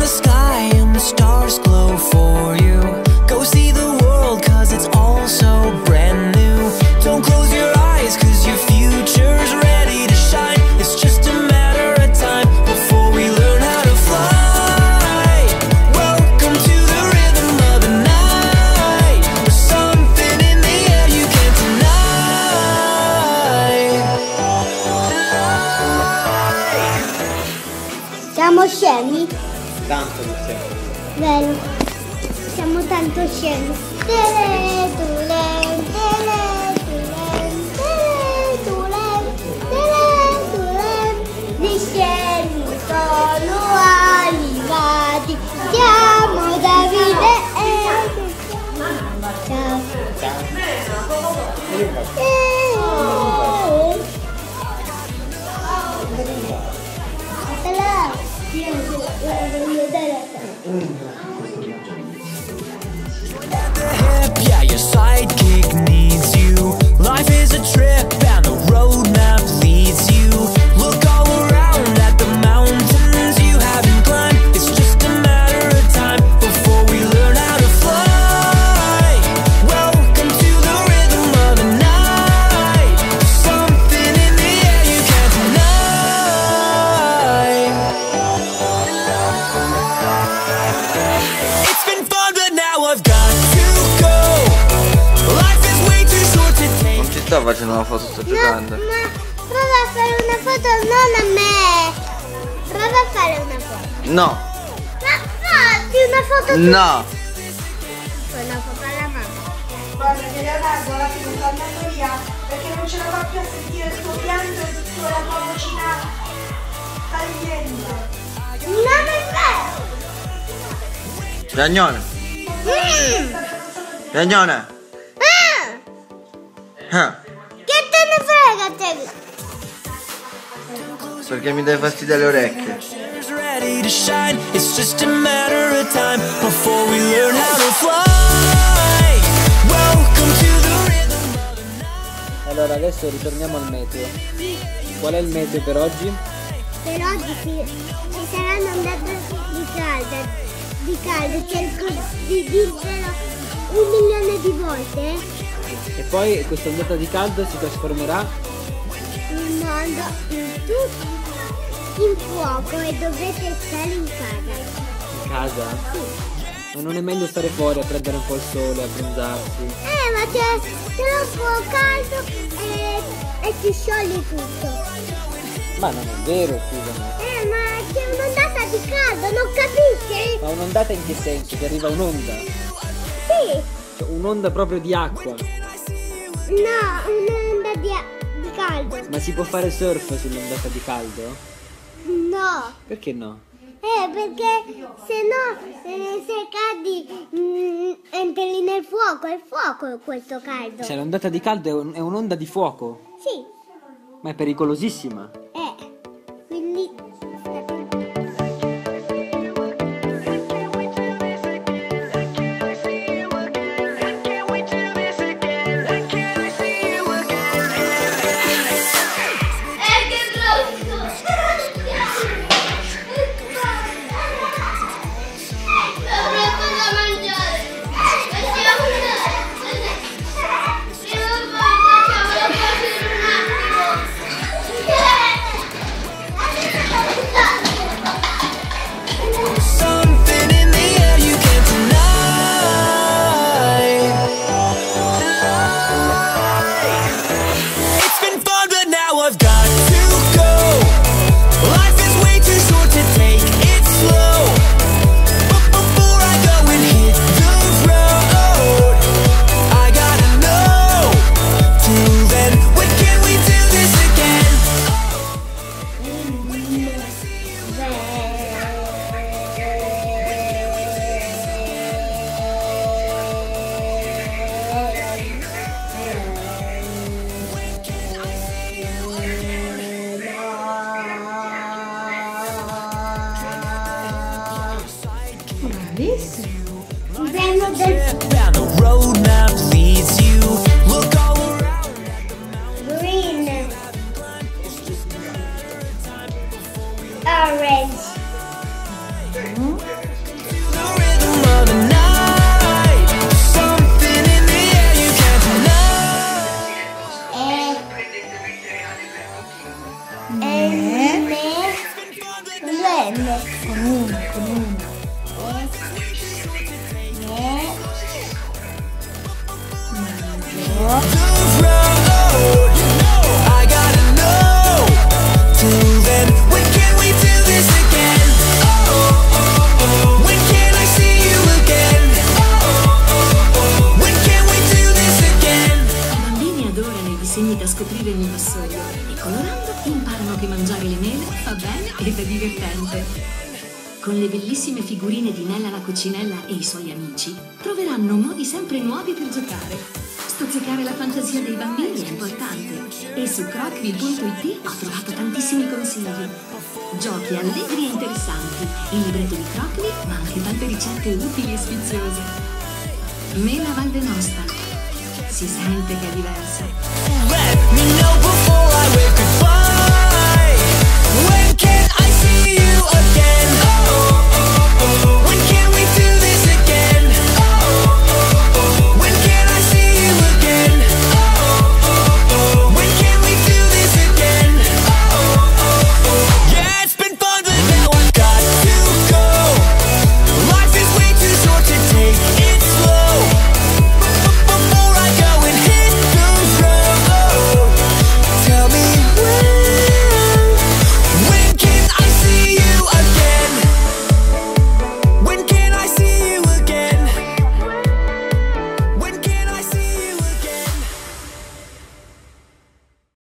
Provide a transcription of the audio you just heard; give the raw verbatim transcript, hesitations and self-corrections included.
the sky and the stars glow for you. Go see the world cause it's all so brand new. Don't close your eyes cause your future's ready to shine. It's just a matter of time before we learn how to fly. Welcome to the rhythm of the night. There's something in the air you can't deny. Siamo scemi? Tanto lo siamo. Vero, siamo tanto scemi. Tele, tulen, tele, tulen, tele, tulen, tele, tulen. Gli scemi sono arrivati. Siamo Davide e ciao. Eh, Yeah, your sidekick needs you. Life is a trip and the roadmap leads you. Look all around at the mountains you haven't climbed. It's just a matter of time before we learn how to fly. Welcome to the rhythm of the night. There's something in the air you can't deny. It's been fun but now I've got sto facendo una foto, sto giocando. No, ma prova a fare una foto non a me. Prova a fare una foto. No. Ma fatti una foto tu. No. Fai una foto alla mamma. Guarda che Leonardo alla fine sta andando via perché non ce la fa più a sentire il tuo pianto e tutta la tua vocina tagliente. Non è vero. Ragnone. Mm. Ragnone. Ah. Ah. Che te ne frega te? Perché mi dai fastidio alle orecchie. Ready to shine. It's just a matter of time before we learn how to fly. Welcome to the rhythm of the night. Allora adesso ritorniamo al meteo. Qual è il meteo per oggi? Per oggi ci, ci saranno ondate di caldo. Di caldo, cerco di dirvelo un milione di volte. E poi questa ondata di caldo si trasformerà Il mondo in tutto in fuoco e dovrete stare in casa. in casa. Ma non è meglio stare fuori a prendere un po' il sole, a bronzarsi? Eh, ma c'è troppo caldo e, e ti sciogli tutto. Ma non è vero, scusami. Eh, ma c'è un'ondata di caldo, non capisci? Ma un'ondata in che senso? Che arriva un'onda? Sì. Cioè, un'onda proprio di acqua. No, un'onda di, di caldo. Ma si può fare surf sull'ondata di caldo? No. Perché no? Eh, perché se no, se, se cadi, mm, entri nel fuoco, è fuoco questo caldo. Cioè l'ondata di caldo è, un- è un'onda di fuoco, Sì, ma è pericolosissima. eh, quindi... Bravissimo. Prendo del And the roadmap leads you. Look all around. green, orange, N con uno, con uno. E, mangio. I gotta know. Till then, when can we do this again? Oh, oh, oh, oh. When can I see you again? Oh, oh, oh. When can we do this again? I bambini adorano i disegni da scoprire nel vassoio e colorando imparano che mangiare le mele fa bene ed è divertente. Con le bellissime figurine di Nella la Coccinella e i suoi amici troveranno modi sempre nuovi per giocare. Stuzzicare la fantasia dei bambini è importante e su crocville punto it ho trovato tantissimi consigli. Giochi allegri e interessanti, il libretto di Crocville, ma anche tante ricette utili e sfiziose. Mela Val d'Enosta. Si sente che è diversa. Let me know.